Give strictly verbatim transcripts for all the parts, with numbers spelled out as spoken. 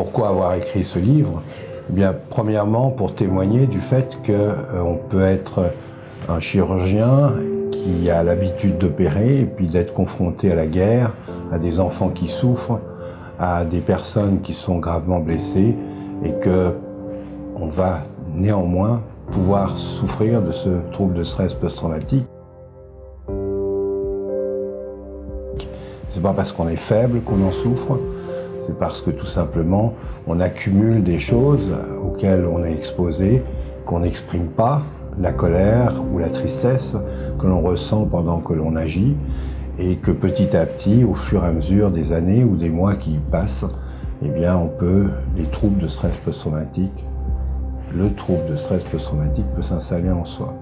Pourquoi avoir écrit ce livre? Eh bien, premièrement, pour témoigner du fait qu'on euh, peut être un chirurgien qui a l'habitude d'opérer et puis d'être confronté à la guerre, à des enfants qui souffrent, à des personnes qui sont gravement blessées et qu'on va néanmoins pouvoir souffrir de ce trouble de stress post-traumatique. C'est pas parce qu'on est faible qu'on en souffre, c'est parce que tout simplement on accumule des choses auxquelles on est exposé, qu'on n'exprime pas, la colère ou la tristesse que l'on ressent pendant que l'on agit, et que petit à petit, au fur et à mesure des années ou des mois qui passent, eh bien on peut, les troubles de stress post-traumatique, le trouble de stress post-traumatique peut s'installer en soi.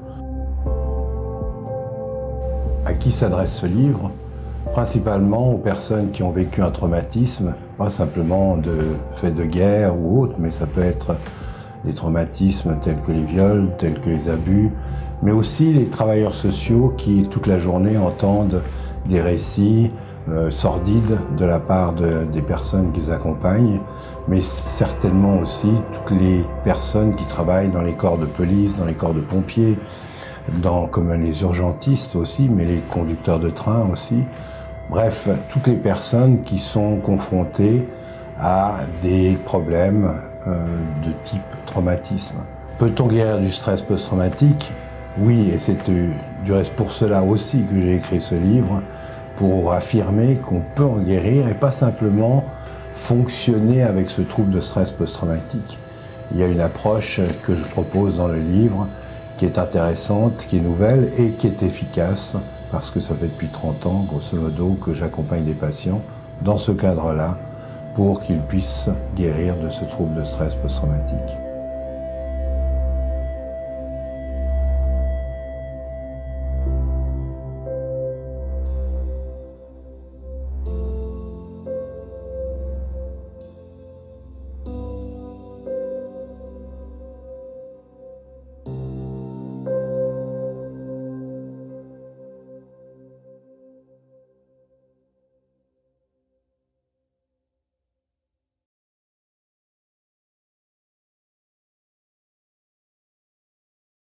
À qui s'adresse ce livre? Principalement aux personnes qui ont vécu un traumatisme, pas simplement de fait de guerre ou autre, mais ça peut être des traumatismes tels que les viols, tels que les abus, mais aussi les travailleurs sociaux qui toute la journée entendent des récits euh, sordides de la part de, des personnes qu'ils accompagnent, mais certainement aussi toutes les personnes qui travaillent dans les corps de police, dans les corps de pompiers, dans, comme les urgentistes aussi, mais les conducteurs de train aussi. Bref, toutes les personnes qui sont confrontées à des problèmes euh, de type traumatisme. Peut-on guérir du stress post-traumatique? Oui, et c'est du reste pour cela aussi que j'ai écrit ce livre, pour affirmer qu'on peut en guérir et pas simplement fonctionner avec ce trouble de stress post-traumatique. Il y a une approche que je propose dans le livre qui est intéressante, qui est nouvelle et qui est efficace, parce que ça fait depuis trente ans, grosso modo, que j'accompagne des patients dans ce cadre-là pour qu'ils puissent guérir de ce trouble de stress post-traumatique.